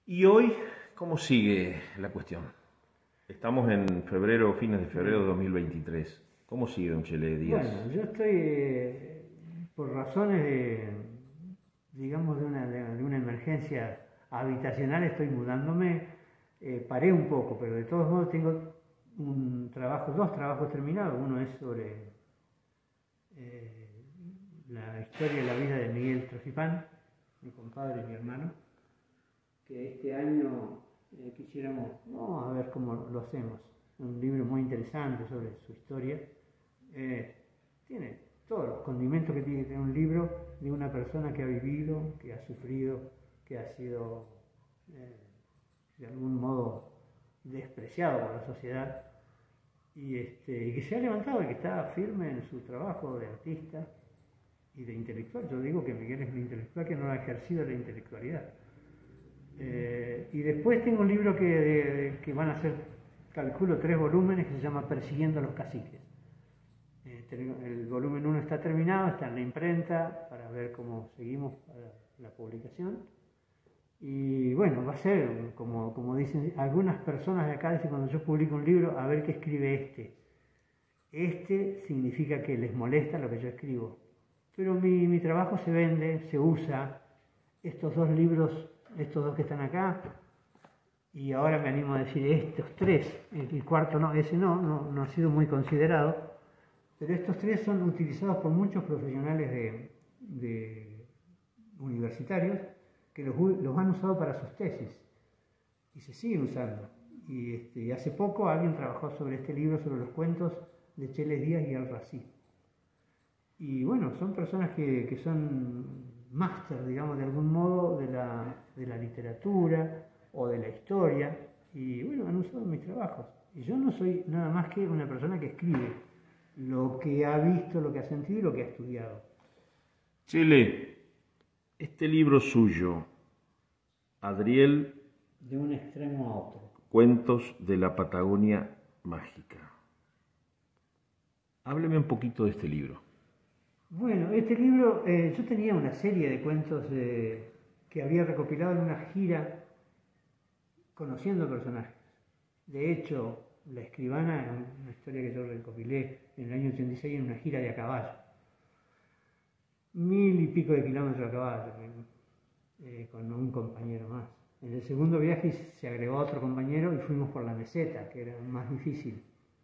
Y hoy, ¿cómo sigue la cuestión? Estamos en febrero, fines de febrero de 2023. ¿Cómo sigue, don Chele Díaz? Bueno, yo estoy, por razones digamos, de una emergencia habitacional, estoy mudándome, paré un poco, pero de todos modos tengo dos trabajos terminados. Uno es sobre la historia y la vida de Miguel Trojipán, mi compadre y mi hermano, que este año quisiéramos, vamos a ver cómo lo hacemos. Un libro muy interesante sobre su historia. Tiene todos los condimentos que tiene que tener un libro de una persona que ha vivido, que ha sufrido, que ha sido de algún modo despreciado por la sociedad y que se ha levantado y que está firme en su trabajo de artista y de intelectual. Yo digo que Miguel es un intelectual que no ha ejercido la intelectualidad. Y después tengo un libro que van a ser, calculo, 3 volúmenes, que se llama Persiguiendo a los caciques. El volumen 1 está terminado, está en la imprenta, para ver cómo seguimos para la publicación. Y bueno, va a ser, como dicen algunas personas de acá, dicen cuando yo publico un libro, a ver qué escribe este. Este significa que les molesta lo que yo escribo. Pero mi trabajo se vende, se usa. Estos 2 libros, estos 2 que están acá, y ahora me animo a decir estos 3, el cuarto no, ese no ha sido muy considerado. Pero estos 3 son utilizados por muchos profesionales de universitarios que los han usado para sus tesis y se siguen usando. Y hace poco alguien trabajó sobre este libro, sobre los cuentos de Chele Díaz y Alrací. Y bueno, son personas que son máster, digamos, de algún modo de la literatura o de la historia, y bueno, han usado mis trabajos. Y yo no soy nada más que una persona que escribe lo que ha visto, lo que ha sentido y lo que ha estudiado. Chele, este libro suyo, Adriel, de un extremo a otro. Cuentos de la Patagonia Mágica. Hábleme un poquito de este libro. Bueno, este libro, yo tenía una serie de cuentos que había recopilado en una gira conociendo personajes. De hecho, La Escribana es una historia que yo recopilé en el año 86 en una gira de a caballo. 1000 y pico de kilómetros a caballo, con un compañero más. En el segundo viaje se agregó otro compañero y fuimos por la meseta, que era más difícil.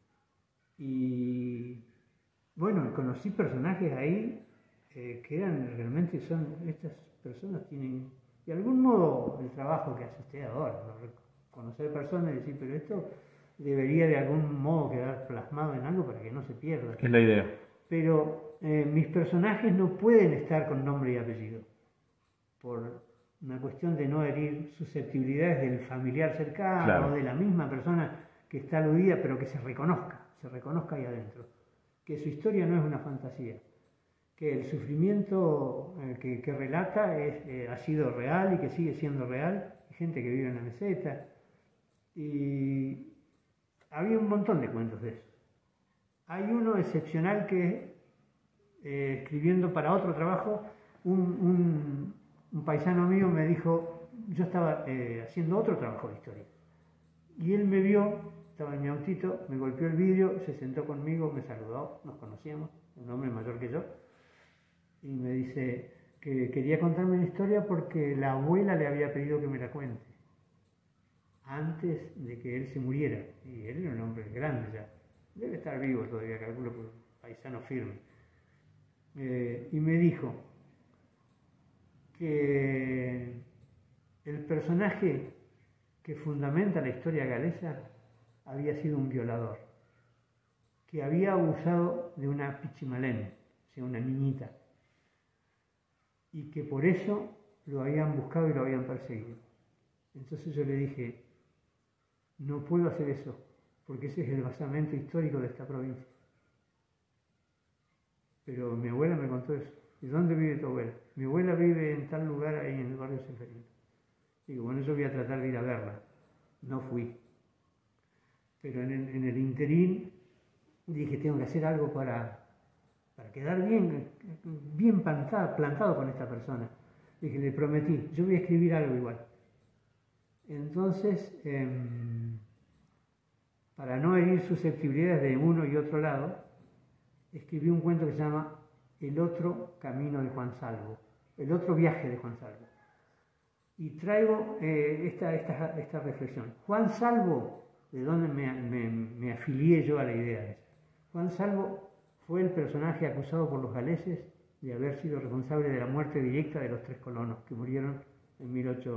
Y bueno, conocí personajes ahí que eran realmente, estas personas tienen, de algún modo, el trabajo que hace usted ahora, ¿no? Conocer personas y decir, pero esto debería de algún modo quedar plasmado en algo para que no se pierda. Es la idea. Pero mis personajes no pueden estar con nombre y apellido, por una cuestión de no herir susceptibilidades del familiar cercano, claro, o de la misma persona que está aludida, pero que se reconozca ahí adentro. Que su historia no es una fantasía, que el sufrimiento que relata ha sido real y que sigue siendo real. Hay gente que vive en la meseta, y había un montón de cuentos de eso. Hay uno excepcional que escribiendo para otro trabajo, un paisano mío me dijo, yo estaba haciendo otro trabajo de historia, y él me vio. Estaba en mi autito, me golpeó el vidrio, se sentó conmigo, me saludó, nos conocíamos, un hombre mayor que yo, y me dice que quería contarme una historia porque la abuela le había pedido que me la cuente, antes de que él se muriera, y él era un hombre grande ya, debe estar vivo todavía, calculo, por un paisano firme. Y me dijo que el personaje que fundamenta la historia galesa había sido un violador, que había abusado de una pichimalén, o sea, una niñita, y que por eso lo habían buscado y lo habían perseguido. Entonces yo le dije, no puedo hacer eso, porque ese es el basamento histórico de esta provincia. Pero mi abuela me contó eso. ¿Y dónde vive tu abuela? Mi abuela vive en tal lugar ahí en el barrio Seferino. Digo, bueno, yo voy a tratar de ir a verla. No fui. Pero en el interín dije, tengo que hacer algo para quedar bien plantado con esta persona. Dije, le prometí, yo voy a escribir algo igual. Entonces, para no herir susceptibilidades de uno y otro lado, escribí un cuento que se llama El otro camino de Juan Salvo, el otro viaje de Juan Salvo. Y traigo esta reflexión. Juan Salvo, ¿de dónde me afilié yo a la idea esa? Juan Salvo fue el personaje acusado por los galeses de haber sido responsable de la muerte directa de los 3 colonos que murieron en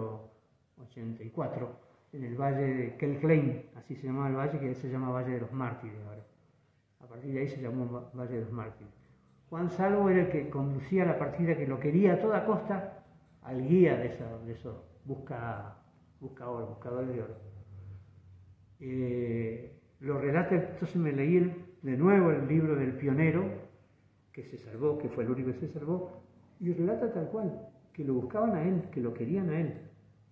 1884 en el valle de Kelklein, así se llamaba el valle, que se llama Valle de los Mártires ahora. A partir de ahí se llamó Valle de los Mártires. Juan Salvo era el que conducía la partida, que lo quería a toda costa al guía de esos buscadores de oro. Lo relata, entonces me leí de nuevo el libro del pionero, que se salvó, que fue el único que se salvó, y relata tal cual, que lo buscaban a él, que lo querían a él.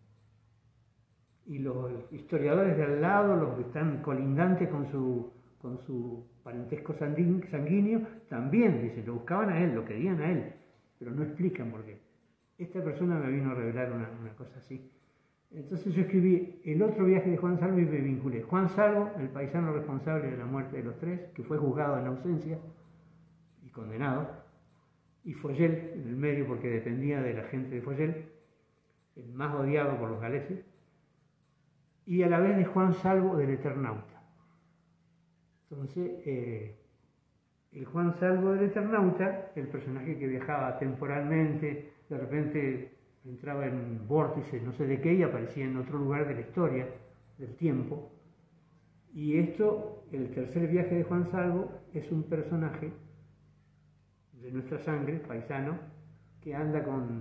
Y los historiadores de al lado, los que están colindantes con su parentesco sanguíneo, también dicen, lo buscaban a él, lo querían a él, pero no explican por qué. Esta persona me vino a revelar una cosa así. Entonces yo escribí El otro viaje de Juan Salvo y me vinculé. Juan Salvo, el paisano responsable de la muerte de los 3, que fue juzgado en ausencia y condenado, y Follel en el medio, porque dependía de la gente de Follel, el más odiado por los galeses, y a la vez de Juan Salvo del Eternauta. Entonces, el Juan Salvo del Eternauta, el personaje que viajaba temporalmente, de repente entraba en un vórtice, no sé de qué, y aparecía en otro lugar de la historia, del tiempo. Y esto, el tercer viaje de Juan Salvo, es un personaje de nuestra sangre, paisano, que anda con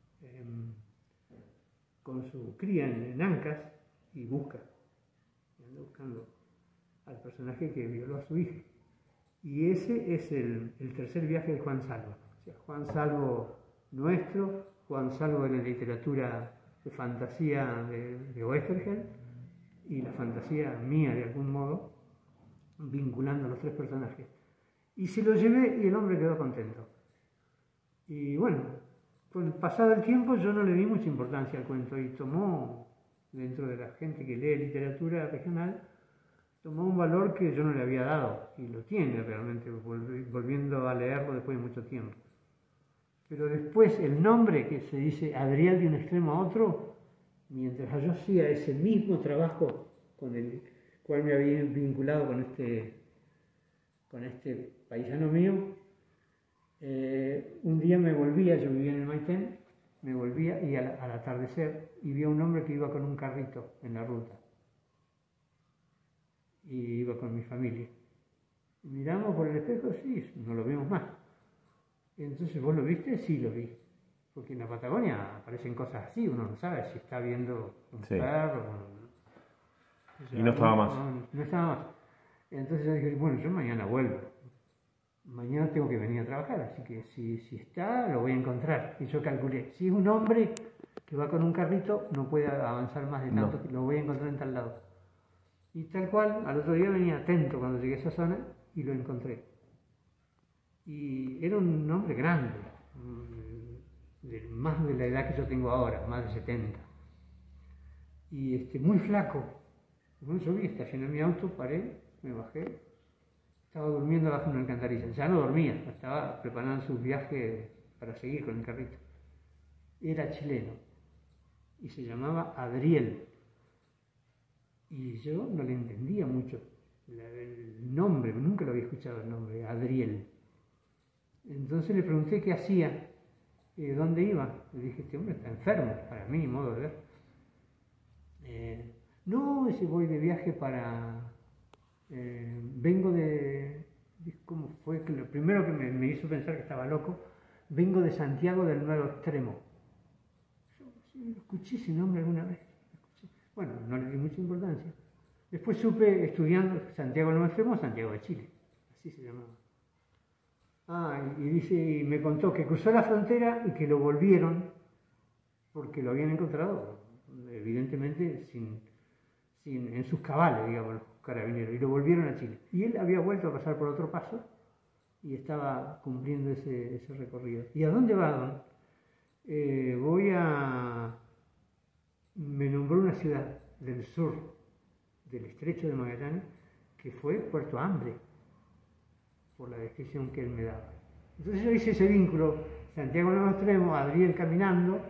su cría en Ancas y anda buscando al personaje que violó a su hija. Y ese es el tercer viaje de Juan Salvo. O sea, Juan Salvo nuestro, Juan Salvo de la literatura de fantasía de Oesterheld y la fantasía mía de algún modo, vinculando a los 3 personajes. Y se lo llevé y el hombre quedó contento. Y bueno, con el pasado del tiempo yo no le di mucha importancia al cuento y tomó, dentro de la gente que lee literatura regional, tomó un valor que yo no le había dado, y lo tiene realmente, volviendo a leerlo después de mucho tiempo. Pero después el nombre, que se dice Adriel de un extremo a otro, mientras yo hacía ese mismo trabajo con el cual me había vinculado con este paisano mío, un día me volvía, yo vivía en el Maitén, me volvía y al atardecer y vi a un hombre que iba con un carrito en la ruta. Y iba con mi familia. Y miramos por el espejo, sí, no lo vimos más. Y entonces, ¿vos lo viste? Sí, lo vi. Porque en la Patagonia aparecen cosas así, uno no sabe si está viendo un perro. O sea, y no estaba más. No estaba más. Entonces yo dije, bueno, yo mañana vuelvo. Mañana tengo que venir a trabajar, así que si está, lo voy a encontrar. Y yo calculé, si es un hombre que va con un carrito, no puede avanzar más de tanto, lo voy a encontrar en tal lado. Y tal cual, al otro día venía atento cuando llegué a esa zona y lo encontré. Y era un hombre grande, más de la edad que yo tengo ahora, más de 70. Y muy flaco. Bueno, yo vi, estacioné mi auto, paré, me bajé. Estaba durmiendo bajo una alcantarilla. Ya no dormía, estaba preparando su viaje para seguir con el carrito. Era chileno y se llamaba Adriel. Y yo no le entendía mucho el nombre, nunca lo había escuchado el nombre, Adriel. Entonces le pregunté qué hacía, dónde iba. Le dije, este hombre está enfermo, para mí, modo de ver. No, ese voy de viaje para... vengo de... ¿Cómo fue? Que lo primero que me hizo pensar que estaba loco, vengo de Santiago del Nuevo Extremo. Yo sí, escuché ese nombre alguna vez. Bueno, no le di mucha importancia. Después supe, estudiando Santiago del Nuevo Extremo, Santiago de Chile. Así se llamaba. Y me contó que cruzó la frontera y que lo volvieron porque lo habían encontrado, evidentemente, en sus cabales, digamos, los carabineros, y lo volvieron a Chile. Y él había vuelto a pasar por otro paso y estaba cumpliendo ese recorrido. ¿Y a dónde va, don? Me nombró una ciudad del sur del estrecho de Magallanes que fue Puerto Hambre, por la descripción que él me daba. Entonces yo hice ese vínculo, Santiago Nuevo Extremo, Adriel caminando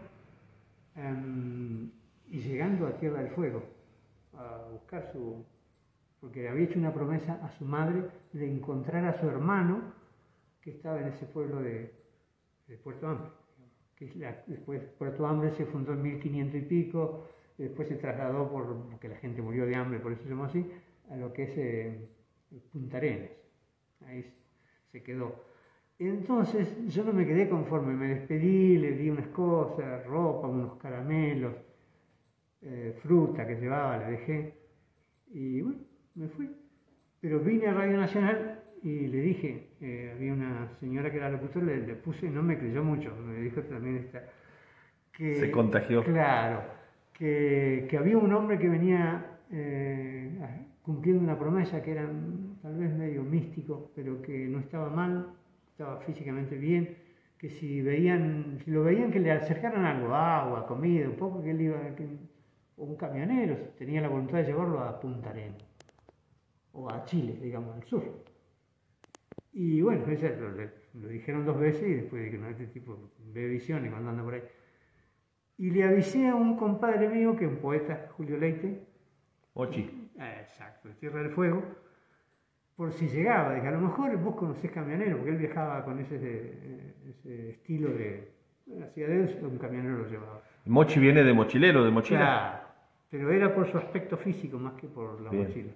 y llegando a Tierra del Fuego a buscar porque le había hecho una promesa a su madre de encontrar a su hermano que estaba en ese pueblo de Puerto Hambre. Después Puerto Hambre se fundó en 1500 y pico, después se trasladó porque la gente murió de hambre, por eso se llamó así, a lo que es Punta Arenas. Ahí se quedó. Entonces yo no me quedé conforme, me despedí, le di unas cosas, ropa, unos caramelos, fruta que llevaba, le dejé y bueno, me fui. Pero vine a Radio Nacional y le dije, había una señora que era locutora, le puse, no me creyó mucho, me dijo también que se contagió. Claro, que había un hombre que venía cumpliendo una promesa que era tal vez medio místico, pero que no estaba mal, estaba físicamente bien, que si lo veían que le acercaran algo, agua, comida, un poco, que él iba, o un camionero, tenía la voluntad de llevarlo a Punta Arenas, o a Chile, digamos, al sur. Y bueno, lo dijeron 2 veces y después dije, no, este tipo ve visiones cuando anda por ahí. Y le avisé a un compadre mío, que es un poeta, Julio Leite. Mochi. Exacto, de Tierra del Fuego. Por si llegaba, dije, a lo mejor vos conocés camionero, porque él viajaba con ese estilo de hacia adentro, un camionero lo llevaba. Mochi viene de mochilero, de mochila. Claro, pero era por su aspecto físico más que por la mochila.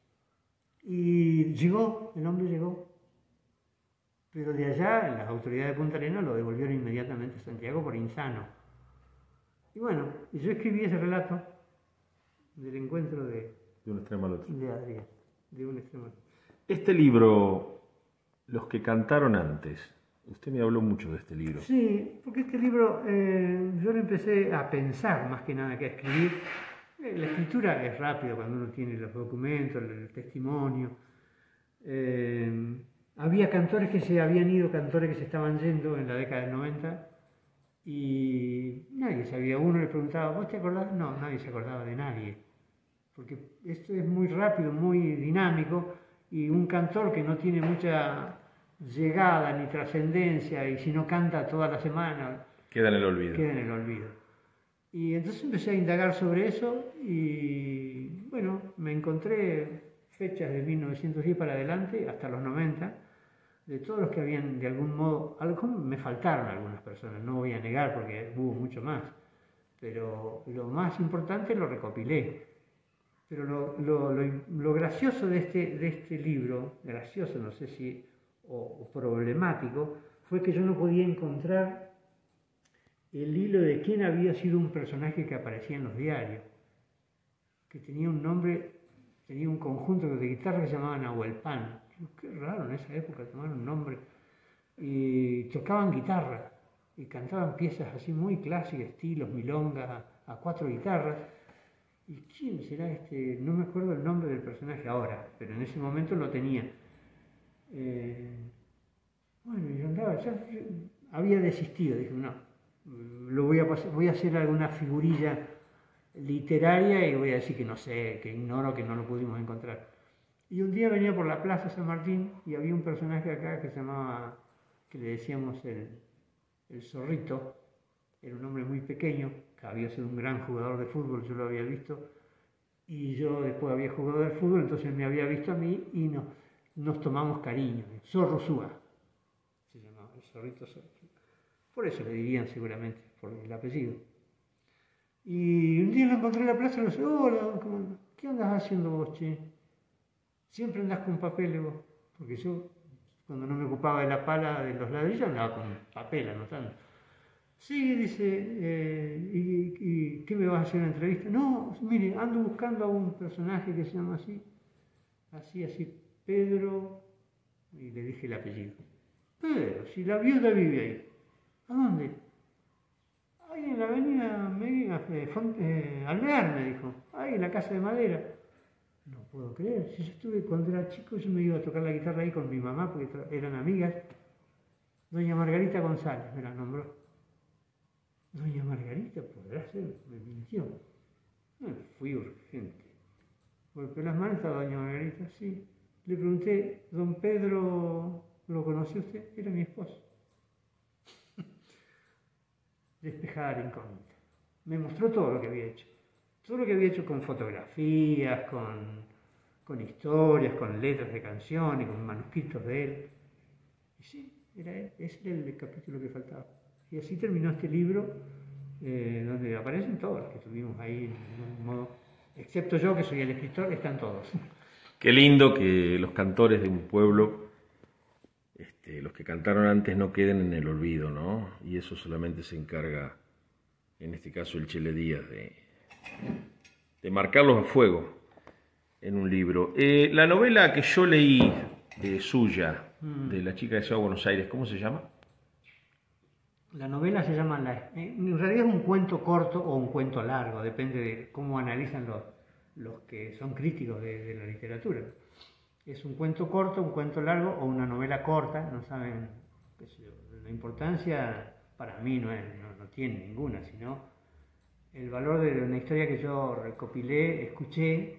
Y llegó, el hombre llegó, pero de allá las autoridades de Punta Arenas lo devolvieron inmediatamente a Santiago por insano. Y bueno, yo escribí ese relato del encuentro de un extremo al otro. De Adrián, de un extremo al otro. Este libro, Los que cantaron antes, usted me habló mucho de este libro. Sí, porque este libro yo lo empecé a pensar más que nada que a escribir. La escritura es rápida cuando uno tiene los documentos, el testimonio. Había cantores que se habían ido, cantores que se estaban yendo en la década del 90 y nadie sabía. Uno le preguntaba, ¿vos te acordás? No, nadie se acordaba de nadie. Porque esto es muy rápido, muy dinámico y un cantor que no tiene mucha llegada ni trascendencia y si no canta toda la semana queda en el olvido. Queda en el olvido. Y entonces empecé a indagar sobre eso y bueno, me encontré fechas de 1910 para adelante hasta los 90 de todos los que habían de algún modo, me faltaron algunas personas, no voy a negar porque hubo mucho más, pero lo más importante lo recopilé. Pero lo gracioso de este libro, gracioso no sé si, o problemático, fue que yo no podía encontrar el hilo de quién había sido un personaje que aparecía en los diarios, que tenía un nombre, tenía un conjunto de guitarras que se llamaban Nahuelpan. Qué raro, en esa época tomaron un nombre. Y tocaban guitarra y cantaban piezas así muy clásicas, estilos, milonga, a 4 guitarras. ¿Y quién será este? No me acuerdo el nombre del personaje ahora, pero en ese momento lo tenía. Bueno, yo andaba, yo había desistido, dije, no, voy a hacer alguna figurilla literaria y voy a decir que no sé, que ignoro, que no lo pudimos encontrar. Y un día venía por la Plaza San Martín y había un personaje acá que se llamaba, que le decíamos el Zorrito, era un hombre muy pequeño, que había sido un gran jugador de fútbol, yo lo había visto, y yo después había jugado de fútbol, entonces me había visto a mí y nos tomamos cariño. Zorro Súa se llamaba, el Zorrito Zorro. Por eso le dirían seguramente, por el apellido. Y un día lo encontré en la plaza y le dije, hola, ¿qué andas haciendo vos, che? Siempre andás con papeles vos, porque yo cuando no me ocupaba de la pala de los ladrillos andaba con papel anotando. Sí, dice, ¿y qué me vas a hacer una entrevista? No, mire, ando buscando a un personaje que se llama así, Pedro, y le dije el apellido. Pedro, si la viuda vive ahí. ¿A dónde? Ahí en la avenida Alvear, me dijo, ahí en la casa de madera. No puedo creer, si yo estuve cuando era chico, yo me iba a tocar la guitarra ahí con mi mamá, porque eran amigas. Doña Margarita González me la nombró. Doña Margarita, podrá ser, me mintió. No, fui urgente. Golpeó las manos, estaba doña Margarita, sí. Le pregunté, ¿don Pedro lo conoció usted? Era mi esposo. Despejada la incógnita. Me mostró todo lo que había hecho. Todo lo que había hecho con fotografías, con historias, con letras de canciones, con manuscritos de él. Y sí, era él, ese era el capítulo que faltaba. Y así terminó este libro, donde aparecen todos los que estuvimos ahí, de algún modo, excepto yo, que soy el escritor, están todos. Qué lindo que los cantores de un pueblo, los que cantaron antes, no queden en el olvido, ¿no? Y eso solamente se encarga, en este caso, el Chele Díaz, de marcarlos a fuego en un libro. La novela que yo leí suya, de la chica que se va a Buenos Aires, ¿cómo se llama? La novela se llama, en realidad es un cuento corto o un cuento largo, depende de cómo analizan los que son críticos de la literatura. Es un cuento corto, un cuento largo o una novela corta, no saben, qué sé yo. La importancia para mí no tiene ninguna, sino el valor de una historia que yo recopilé, escuché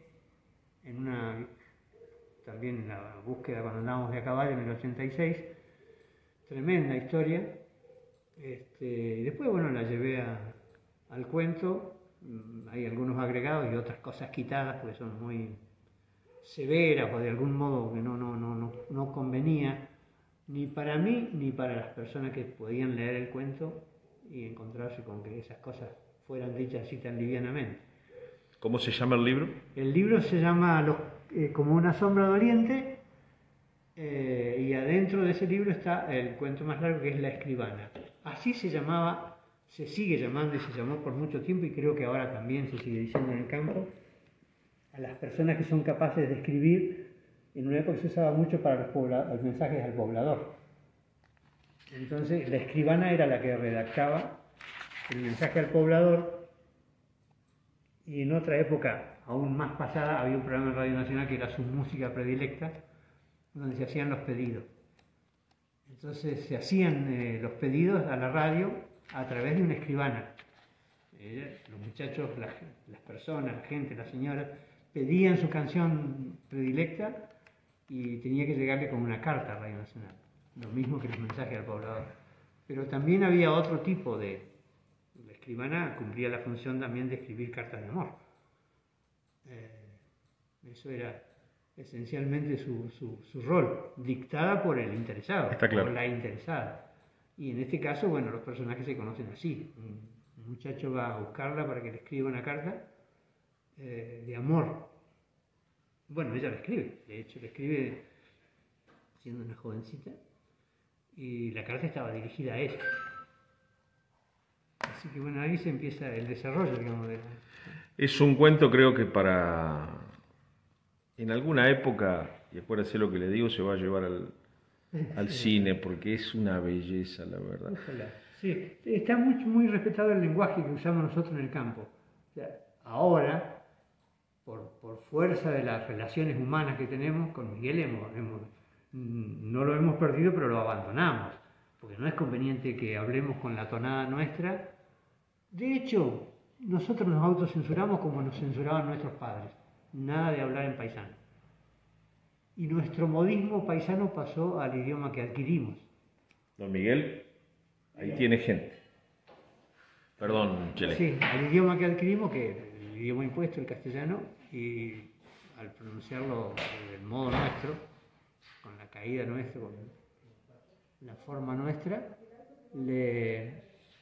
también en la búsqueda cuando andábamos de a caballo en el 86, tremenda historia. Y después, bueno, la llevé al cuento. Hay algunos agregados y otras cosas quitadas porque son muy severas o de algún modo que no convenía ni para mí ni para las personas que podían leer el cuento y encontrarse con que esas cosas fueran dichas así tan livianamente. ¿Cómo se llama el libro? El libro se llama Como una sombra de Oriente, y adentro de ese libro está el cuento más largo, que es La Escribana. Así se llamaba, se sigue llamando y se llamó por mucho tiempo, y creo que ahora también se sigue diciendo en el campo, a las personas que son capaces de escribir. En una época se usaba mucho para los mensajes al poblador. Entonces la escribana era la que redactaba el mensaje al poblador, y en otra época aún más pasada había un programa en Radio Nacional que era su música predilecta, donde se hacían los pedidos. Entonces se hacían los pedidos a la radio a través de una escribana. Los muchachos, las personas, la gente, las señoras, pedían su canción predilecta y tenía que llegarle con una carta a Radio Nacional. Lo mismo que los mensajes al poblador. Pero también había otro tipo de... La escribana cumplía la función también de escribir cartas de amor. Eso era esencialmente su rol, dictada por el interesado, Está claro. por la interesada. Y en este caso, bueno, los personajes se conocen así. Un muchacho va a buscarla para que le escriba una carta de amor. Bueno, ella la escribe, de hecho la escribe siendo una jovencita, y la carta estaba dirigida a ella. Así que bueno, ahí se empieza el desarrollo, digamos, de la... Es un cuento, creo que en alguna época, y acuérdese lo que le digo, se va a llevar al cine, porque es una belleza, la verdad. Ojalá. Sí, está muy respetado el lenguaje que usamos nosotros en el campo. O sea, ahora, por fuerza de las relaciones humanas que tenemos, con Miguel no lo hemos perdido, pero lo abandonamos, porque no es conveniente que hablemos con la tonada nuestra. De hecho, nosotros nos autocensuramos como nos censuraban nuestros padres. Nada de hablar en paisano. Y nuestro modismo paisano pasó al idioma que adquirimos. Don Miguel, ahí tiene gente. Perdón, Chele. Sí, al idioma que adquirimos, que es el idioma impuesto, el castellano, y al pronunciarlo del modo nuestro, con la caída nuestra, con la forma nuestra, le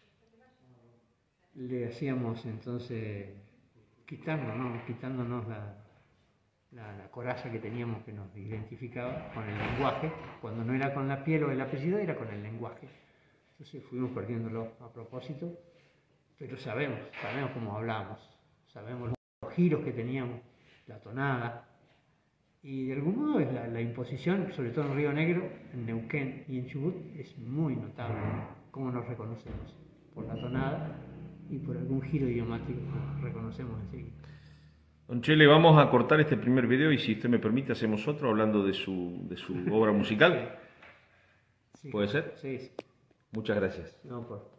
hacíamos entonces quitándonos la coraza que teníamos que nos identificaba con el lenguaje. Cuando no era con la piel o el apellido, era con el lenguaje. Entonces fuimos perdiéndolo a propósito, pero sabemos cómo hablamos, sabemos los giros que teníamos, la tonada, y de algún modo es la imposición, sobre todo en Río Negro, en Neuquén y en Chubut, es muy notable cómo nos reconocemos, por la tonada y por algún giro idiomático nos reconocemos enseguida. Don Chele, vamos a cortar este primer video y, si usted me permite, hacemos otro hablando de su obra musical. Sí. ¿Puede ser? Sí. Muchas gracias. No, por